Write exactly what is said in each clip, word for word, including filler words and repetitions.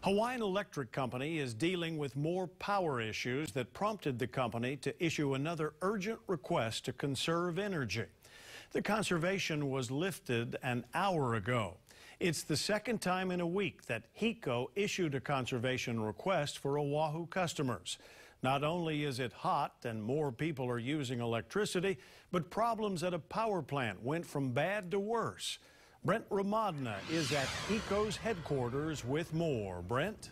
Hawaiian Electric Company is dealing with more power issues that prompted the company to issue another urgent request to conserve energy. The conservation was lifted an hour ago. It's the second time in a week that HECO issued a conservation request for Oahu customers. Not only is it hot and more people are using electricity, but problems at a power plant went from bad to worse. Brent Ramadna is at HECO's headquarters with more. Brent?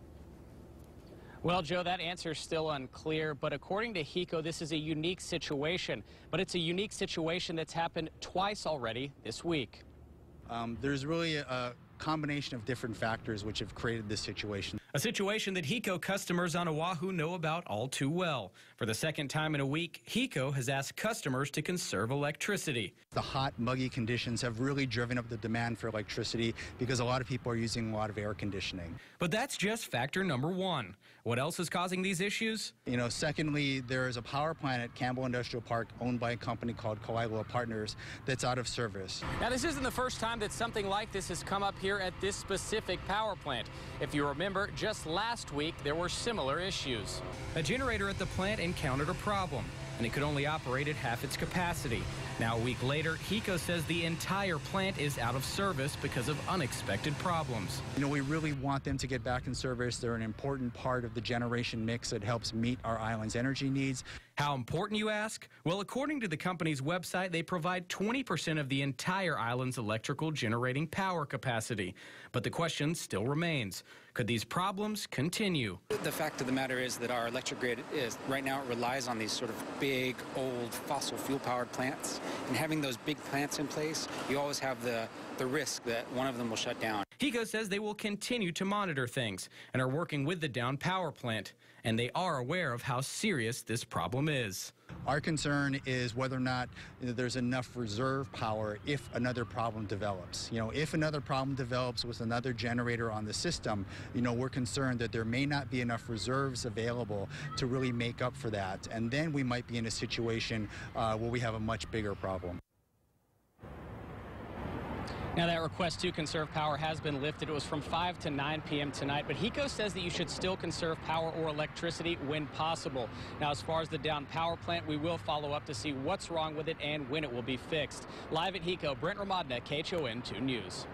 Well, Joe, that answer is still unclear, but according to HECO, this is a unique situation. But it's a unique situation that's happened twice already this week. Um, there's really a, a combination of different factors which have created this situation. A situation that HECO customers on Oahu know about all too well. For the second time in a week, HECO has asked customers to conserve electricity. The hot, muggy conditions have really driven up the demand for electricity because a lot of people are using a lot of air conditioning. But that's just factor number one. What else is causing these issues? You know, secondly, there is a power plant at Campbell Industrial Park owned by a company called Kailua Partners that's out of service. Now, this isn't the first time that something like this has come up here at this specific power plant. If you remember, just last week, there were similar issues. A generator at the plant encountered a problem, and it could only operate at half its capacity. Now, a week later, HECO says the entire plant is out of service because of unexpected problems. You know, we really want them to get back in service. They're an important part of the generation mix that helps meet our island's energy needs. How important, you ask? Well, according to the company's website, they provide twenty percent of the entire island's electrical generating power capacity. But the question still remains. Could these problems continue? The fact of the matter is that our electric grid is, right now, it relies on these sort of big, old, fossil fuel-powered plants. And having those big plants in place, you always have the, the risk that one of them will shut down. HECO says they will continue to monitor things and are working with the downed power plant. And they are aware of how serious this problem is. Our concern is whether or not you know, there's enough reserve power if another problem develops. You know, if another problem develops with another generator on the system, you know, we're concerned that there may not be enough reserves available to really make up for that. And then we might be in a situation uh, where we have a much bigger problem. Now, that request to conserve power has been lifted. It was from five to nine p m tonight, but HECO says that you should still conserve power or electricity when possible. Now, as far as the downed power plant, we will follow up to see what's wrong with it and when it will be fixed. Live at HECO, Brent Ramadna, K H O N two News.